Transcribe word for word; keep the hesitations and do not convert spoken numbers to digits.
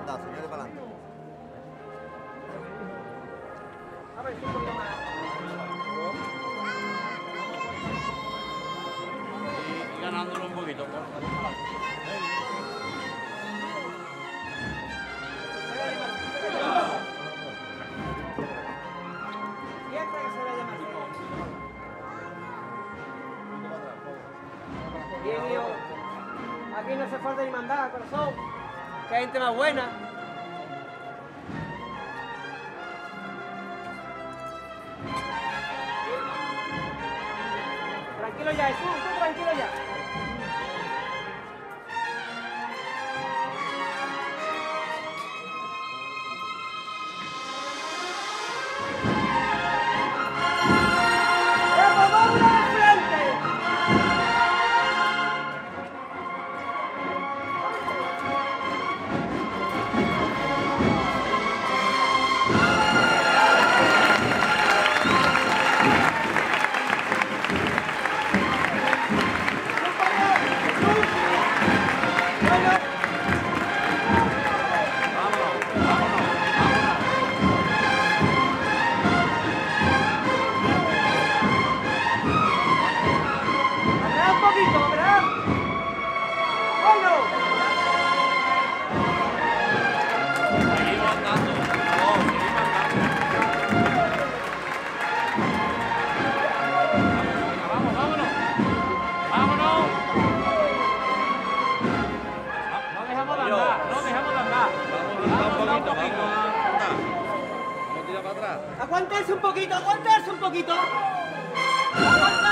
adelantado, señores, para adelante. A ver si un poquito más. Y, y ganándolo un poquito. Siempre que se vaya más. Bien, hijo. Aquí no hace falta ni mandar, corazón. Que hay gente más buena. Tranquilo ya, Jesús, tú tranquilo ya. ¡Vamos, vamos al frente! Atrás un poquito, atrás. ¡Bueno! Seguimos andando. No, seguimos andando. Vamos, vámonos. Vámonos. No dejamos de andar, no dejamos de andar. Vamos a un poquito. Vamos a tirar para atrás. Aguantarse un poquito, aguantarse un poquito. Aguantarse.